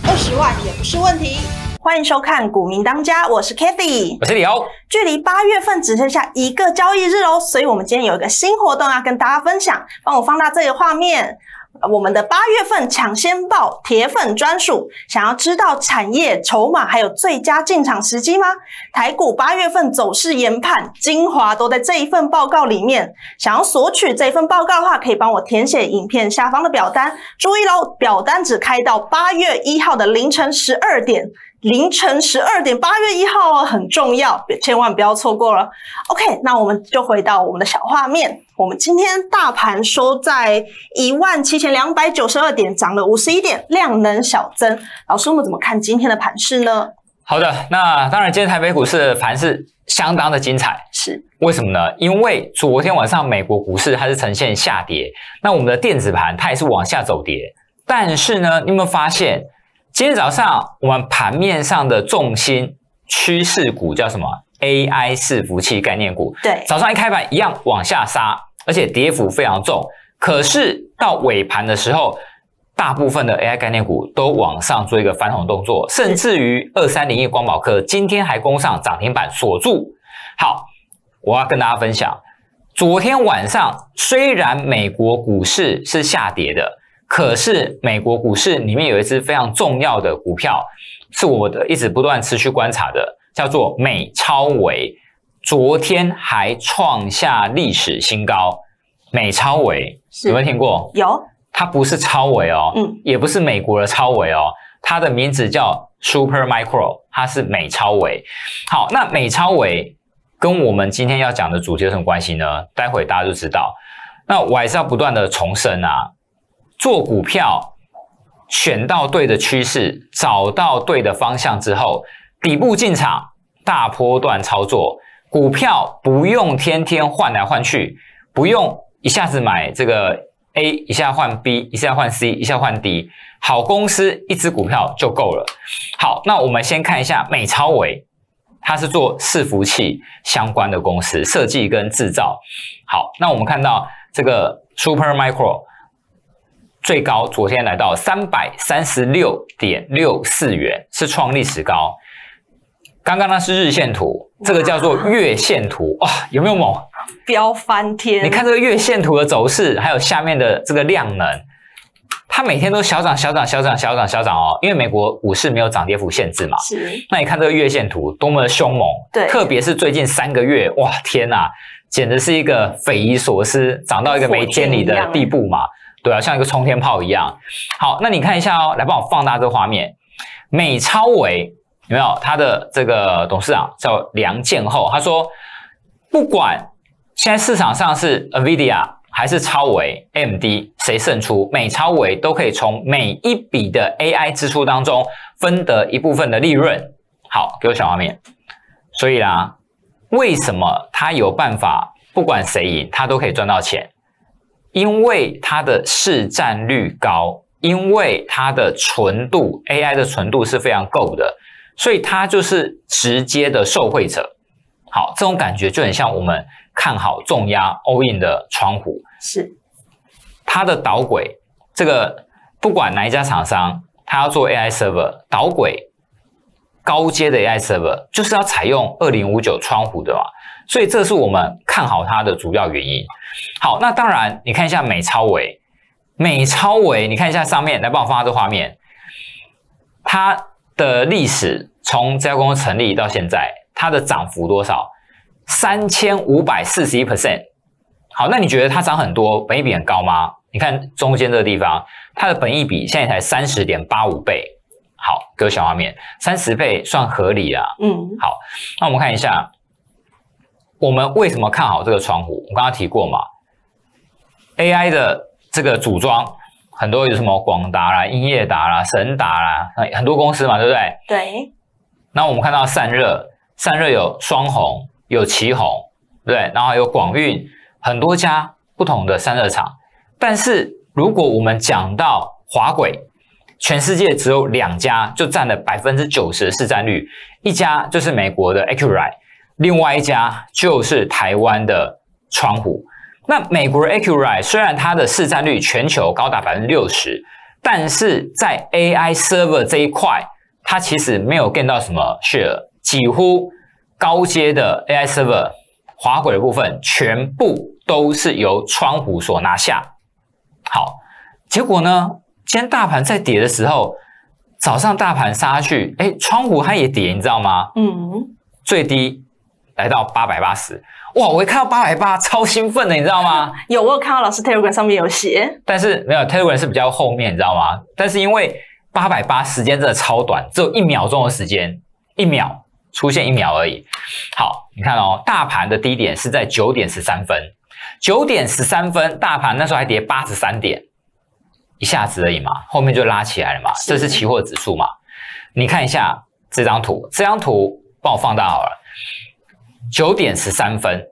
20万也不是问题。欢迎收看《股民当家》，我是 Kathy， 我是李欧。 距离8月份只剩下1个交易日哦，所以我们今天有一个新活动要跟大家分享。帮我放大这个画面。我们的8月份抢先报铁粉专属，想要知道产业筹码还有最佳进场时机吗？台股8月份走势研判精华都在这一份报告里面。想要索取这份报告的话，可以帮我填写影片下方的表单。注意咯，表单只开到8月1号的凌晨12点。凌晨12点，8月1号哦，很重要，千万不要错过了。OK， 那我们就回到我们的小画面。我们今天大盘收在17292点，涨了51点，量能小增。老师，我们怎么看今天的盘势呢？ 好的，那当然，今天台北股市的盘势相当的精彩， 是为什么呢？因为昨天晚上美国股市它是呈现下跌，那我们的电子盘它也是往下走跌，但是呢，你有没有发现？今天早上我们盘面上的重心趋势股叫什么 ？AI 伺服器概念股。 对， 早上一开盘一样往下杀，而且跌幅非常重。可是到尾盘的时候，大部分的 AI 概念股都往上做一个翻红动作，甚至于2301光宝科今天还攻上涨停板锁住。好，我要跟大家分享，昨天晚上虽然美国股市是下跌的。可是美国股市里面有一只非常重要的股票，是我的一直不断持续观察的，叫做美超微。昨天还创下历史新高。美超微有没有听过？ 有。 它不是超微哦，也不是美国的超微哦，它的名字叫 Super Micro， 它是美超微。好，那美超微跟我们今天要讲的主题有什么关系呢？待会大家就知道。那我还是要不断的重申啊。做股票，选到对的趋势，找到对的方向之后，底部进场，大波段操作。股票不用天天换来换去，不用一下子买这个 A， 一下换 B， 一下换 C， 一下换 D。好公司一只股票就够了。好，那我们先看一下美超微，它是做伺服器相关的公司，设计跟制造。好，那我们看到这个 Super Micro。最高昨天来到336.64元，是创历史高。刚刚那是日线图，这个叫做月线图，哇，有没有猛？ 飙翻天！ 你看这个月线图的走势，还有下面的这个量能，它每天都小涨、小涨、小涨、小涨、小涨哦。因为美国股市没有涨跌幅限制嘛。 是。 那你看这个月线图多么的凶猛， 对， 特别是最近3个月，哇，天哪，简直是一个匪夷所思，涨到一个没天理的地步嘛。对啊，像一个冲天炮一样。好，那你看一下哦，来帮我放大这个画面。美超微有没有？他的这个董事长叫梁建厚，他说，不管现在市场上是 NVIDIA 还是超微 AMD 谁胜出，美超微都可以从每一笔的 AI 支出当中分得一部分的利润。好，给我小画面。所以啦，为什么他有办法，不管谁赢，他都可以赚到钱？因为它的市占率高，因为它的纯度 AI 的纯度是非常够的，所以它就是直接的受惠者。好，这种感觉就很像我们看好重压 all in 的窗户， 是它的导轨，这个不管哪一家厂商，它要做 AI server 导轨高阶的 AI server 就是要采用2059窗户的嘛。所以这是我们看好它的主要原因。好，那当然，你看一下美超微，美超微，你看一下上面，来帮我放大这画面，它的历史从这家公司成立到现在，它的涨幅多少？3541%。好，那你觉得它涨很多，本益比很高吗？你看中间这个地方，它的本益比现在才30.85倍。好，给我小画面，30倍算合理啦。好，那我们看一下。我们为什么看好这个窗户？我刚刚提过嘛 ，AI 的这个组装，很多有什么广达啦、英业达啦、神达啦，很多公司嘛，对不对？ 对。 那我们看到散热有双虹，有奇宏，对不对？然后还有广运，很多家不同的散热厂。但是如果我们讲到滑轨，全世界只有2家就占了90%的市占率，一家就是美国的 Accurite。另外一家就是台湾的窗户。那美国的 Accurite 虽然它的市占率全球高达60%， 但是在 AI server 这一块，它其实没有 gain 到什么 share， 几乎高阶的 AI server 滑轨的部分全部都是由川湖所拿下。好，结果呢，今天大盘在跌的时候，早上大盘杀下去，川湖它也跌，你知道吗？最低来到880。哇！我一看到880，超兴奋的，你知道吗？ 我有看到老师 Telegram 上面有写， 但是没有 Telegram 是比较后面，你知道吗？但是因为880时间真的超短，只有1秒钟的时间，1秒出现1秒而已。好，你看哦，大盘的低点是在9点13分，9点13分，大盘那时候还跌83点，一下子而已嘛，后面就拉起来了嘛，这是期货指数嘛。你看一下这张图，这张图帮我放大好了。9点13分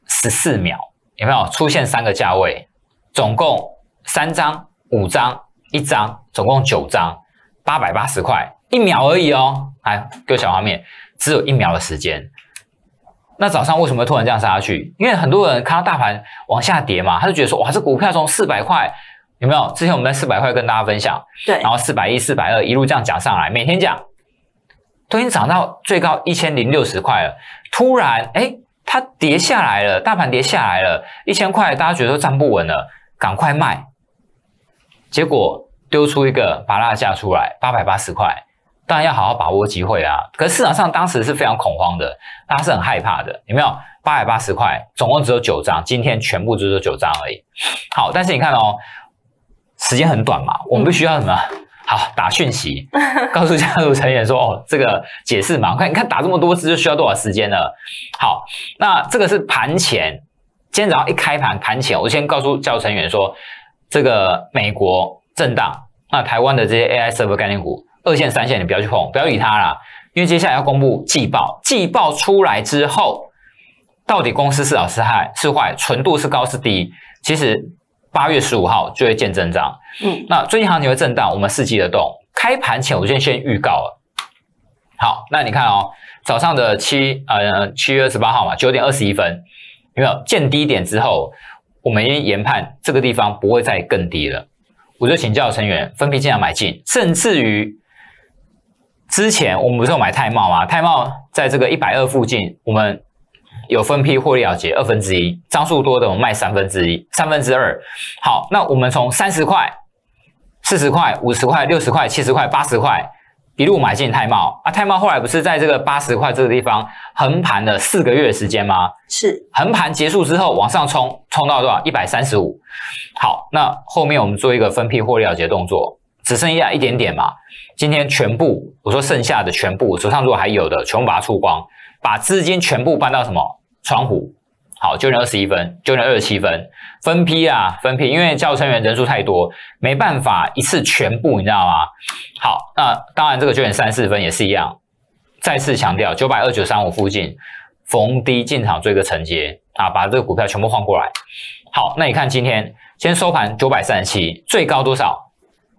14秒，有没有出现3个价位？总共3张、5张、1张，总共9张，880块，1秒而已哦。来，给我小画面，只有1秒的时间。那早上为什么会突然这样杀下去？因为很多人看到大盘往下跌嘛，他就觉得说，哇，这股票从400块，有没有？之前我们在400块跟大家分享， 对， 然后410、420一路这样讲上来，每天讲。都已经涨到最高1060块了，突然它跌下来了，大盘跌下来了，1000块大家觉得都站不稳了，赶快卖，结果丢出一个芭乐价出来，880块，当然要好好把握机会啊。可是市场上当时是非常恐慌的，大家是很害怕的，有没有？880块，总共只有9张，今天全部只有9张而已。好，但是你看哦，时间很短嘛，我们必须要什么？好，打讯息，告诉家族成员说，哦，这个解释嘛，你看打这么多次就需要多少时间了。好，那这个是盘前，今天早上一开盘前，我先告诉家族成员说，这个美国震荡，那台湾的这些 AI server 概念股，2线、3线你不要去碰，不要理它啦，因为接下来要公布季报，季报出来之后，到底公司是好是坏，纯度是高是低，其实8月15号就会见真章。那最近行情会震荡，我们伺机而动。开盘前我先预告了。好，那你看哦，早上的7月28号嘛，9点21分，有没有见低点之后，我们已经研判这个地方不会再更低了。我就请教成员分批进场买进，甚至于之前我们不是有买泰茂吗？泰茂在这个120附近，我们有分批获利了结1/2，张数多的我们卖1/3、2/3。好，那我们从30块、40块、50块、60块、70块、80块一路买进泰茂啊。泰茂后来不是在这个80块这个地方横盘了4个月的时间吗？ 是，横盘结束之后往上冲到多少？135。好，那后面我们做一个分批获利了结动作，只剩下一点点嘛。今天全部，我说剩下的全部，手上如果还有的，全部把它出光，把资金全部搬到什么？川湖。好，9点21分，9点27分，分批，因为教成员人数太多，没办法一次全部，你知道吗？好，那当然这个9点34分也是一样，再次强调920、935附近逢低进场做一个承接啊，把这个股票全部换过来。好，那你看今天收盘937，最高多少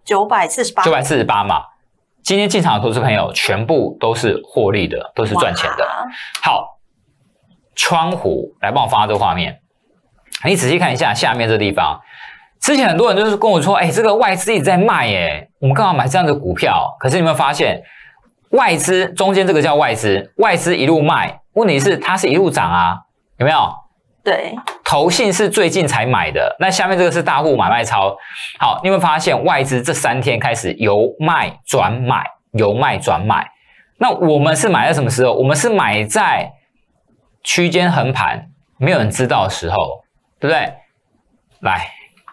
？948嘛。今天进场的投资朋友全部都是获利的，都是赚钱的。好。川湖，来帮我放大这个画面，你仔细看一下下面这地方。之前很多人就是跟我说，这个外资一直在卖，我们干嘛买这样的股票？可是你有没有发现，外资中间这个叫外资，外资一路卖，问题是它是一路涨啊，有没有？ 对， 投信是最近才买的，那下面这个是大户买卖超。好，你有没有发现外资这3天开始由卖转买，由卖转买？那我们是买在什么时候？我们是买在区间横盘没有人知道的时候，对不对？来，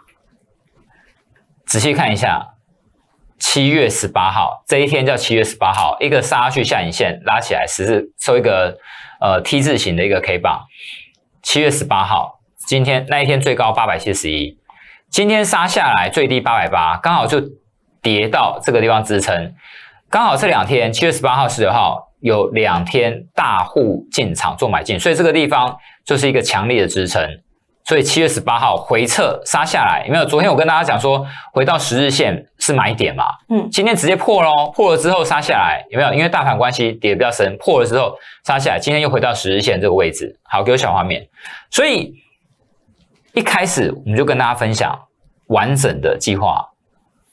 仔细看一下，7月18号这一天叫7月18号，一个杀下去下影线拉起来，收一个T 字形的一个 K 棒。7月18号，今天那一天最高871，今天杀下来最低880，刚好就跌到这个地方支撑。刚好这2天7月18号、19号。有2天大户进场做买进，所以这个地方就是一个强力的支撑。所以7月18号回撤杀下来，有没有？昨天我跟大家讲说，回到10日线是买点嘛。今天直接破咯，破了之后杀下来，有没有？因为大盘关系跌得比较深，破了之后杀下来，今天又回到10日线这个位置。好，给我小画面。所以一开始我们就跟大家分享完整的计划，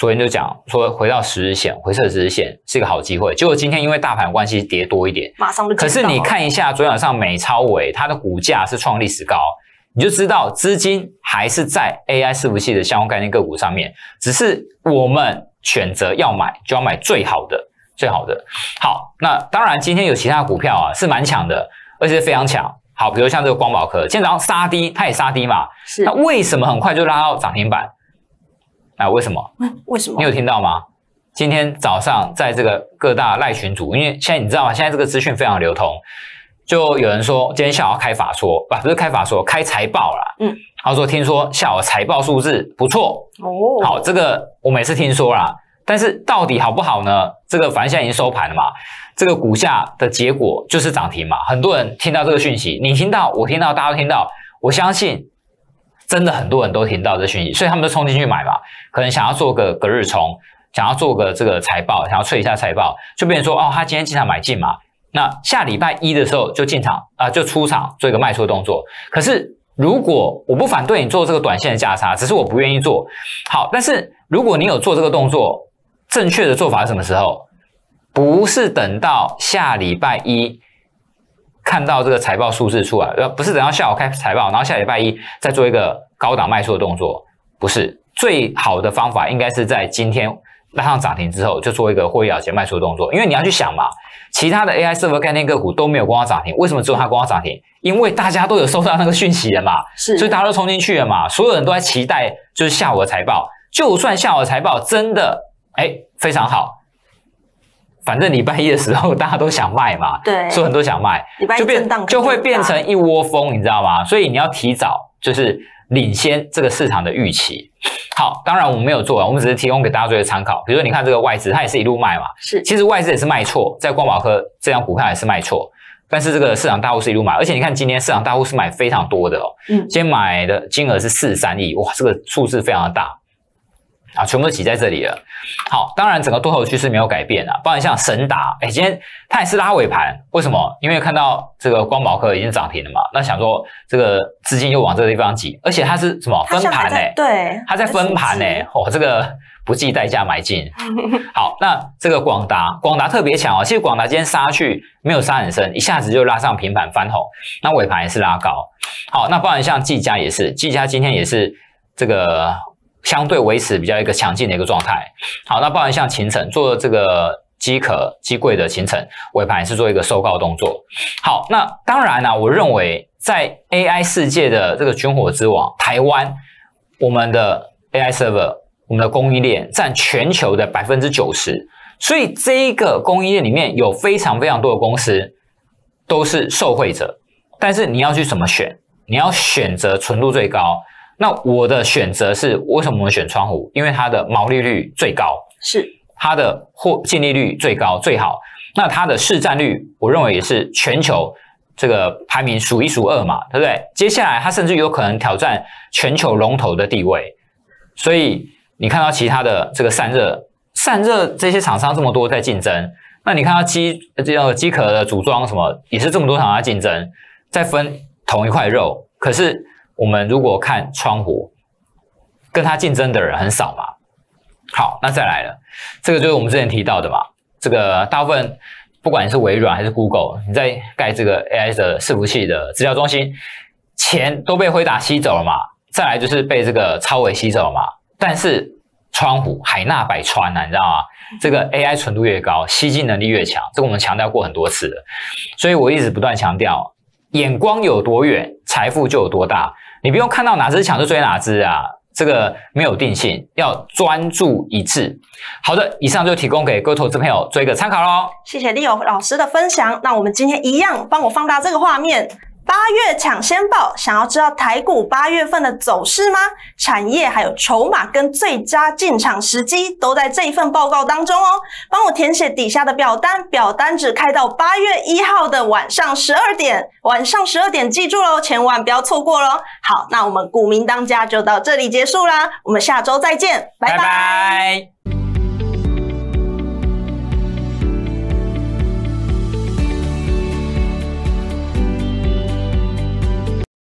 昨天就讲说回到10日线，回撤10日线是一个好机会。结果今天因为大盘关系跌多一点， 马上就。 可是你看一下昨天晚上美超微，它的股价是创历史高，你就知道资金还是在 AI 伺服器的相关概念个股上面，只是我们选择要买就要买最好的。好，那当然今天有其他股票是蛮强的，而且是非常强。好，比如像这个光宝科，今天早上杀低，它也杀低嘛， 是。 那为什么很快就拉到涨停板？为什么？ 为什么？ 你有听到吗？今天早上在这个各大赖群组，因为现在你知道吗？现在这个资讯非常流通，就有人说今天下午要开法说，不是开法说，开财报啦。他说听说下午财报数字不错哦。好，这个我们也是听说啦。但是到底好不好呢？这个反正现在已经收盘了嘛，这个股价的结果就是涨停嘛。很多人听到这个讯息，你听到，我听到，大家都听到，我相信真的很多人都听到这讯息，所以他们都冲进去买嘛。可能想要做个隔日冲，想要做个这个财报，想要吹一下财报，就变成说他今天进场买进嘛。那下礼拜一的时候就进场就出场做一个卖出的动作。可是如果我不反对你做这个短线的价差，只是我不愿意做。好，但是如果你有做这个动作，正确的做法是什么时候？不是等到下礼拜一看到这个财报数字出来，不是等到下午开财报，然后下礼拜一再做一个高档卖出的动作，不是。最好的方法应该是在今天拉上涨停之后就做一个获利了结卖出的动作，因为你要去想嘛，其他的 AI 伺服概念个股都没有攻到涨停，为什么只有它攻到涨停？因为大家都有收到那个讯息了嘛， 是， 所以大家都冲进去了嘛，所有人都在期待就是下午的财报，就算下午的财报真的非常好，反正礼拜一的时候大家都想卖嘛， 对， 所以很多想卖，就会变成一窝蜂，你知道吗？所以你要提早就是领先这个市场的预期。好，当然我们没有做，我们只是提供给大家做一个参考。比如说你看这个外资，它也是一路卖嘛， 是， 其实外资也是卖错，在光宝科这张股票也是卖错，但是这个市场大户是一路买，而且你看今天市场大户是买非常多的今天买的金额是43亿，哇，这个数字非常的大。全部都挤在这里了。好，当然整个多头趋势没有改变包含像神达，今天它也是拉尾盘，为什么？因为看到这个光宝科已经涨停了嘛，那想说这个资金又往这个地方挤，而且它是什么分盘对， 它在分盘这个不计代价买进。好，那这个广达特别强其实广达今天杀去没有杀很深，一下子就拉上平盘翻红，那尾盘也是拉高。好，那包含像技嘉也是，技嘉今天也是这个相对维持比较一个强劲的一个状态。好，那包含像勤诚做这个机柜的勤诚，尾盘也是做一个收高动作。好，那当然我认为在 AI 世界的这个军火之王台湾，我们的 AI server， 我们的供应链占全球的 90%， 所以这一个供应链里面有非常非常多的公司都是受惠者，但是你要去怎么选？你要选择纯度最高。那我的选择是，为什么我们选窗户？因为它的毛利率最高， 是它的净利率最高最好。那它的市占率，我认为也是全球这个排名数1数2嘛，对不对？接下来它甚至有可能挑战全球龙头的地位。所以你看到其他的这个散热这些厂商这么多在竞争，那你看到机壳的组装什么也是这么多厂商在竞争，在分同一块肉，可是我们如果看窗户，跟他竞争的人很少嘛。好，那再来了，这个就是我们之前提到的嘛。这个大部分不管你是微软还是 Google， 你在盖这个 AI 的伺服器的资料中心，钱都被辉达吸走了嘛。再来就是被这个超微吸走了嘛。但是窗户海纳百川你知道吗？这个 AI 纯度越高，吸金能力越强，这个我们强调过很多次了。所以我一直不断强调，眼光有多远，财富就有多大。你不用看到哪只强就追哪只这个没有定性，要专注一致。好的，以上就提供给各位投资朋友做一个参考咯。 谢谢Leo老师的分享。那我们今天一样帮我放大这个画面。8月抢先报，想要知道台股8月份的走势吗？产业还有筹码跟最佳进场时机都在这一份报告当中帮我填写底下的表单，表单只开到8月1号的晚上12点，晚上12点记住咯，千万不要错过咯。好，那我们股民当家就到这里结束啦，我们下周再见，拜拜。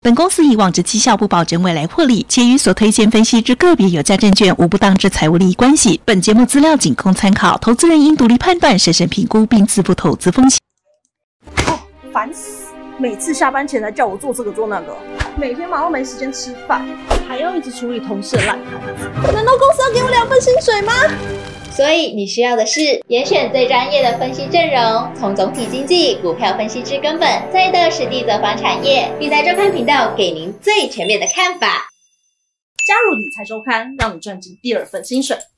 本公司以往之绩效不保证未来获利，且与所推荐分析之个别有价证券无不当之财务利益关系。本节目资料仅供参考，投资人应独立判断、审慎评估并自负投资风险。 烦死！每次下班前来叫我做这个做那个，每天忙到没时间吃饭，还要一直处理同事的烂摊子。难道公司要给我2份薪水吗？ 所以你需要的是严选最专业的分析阵容，从总体经济、股票分析至根本，再到实地走访产业，并在周刊频道给您最全面的看法。 加入理财周刊，让你赚进第2份薪水。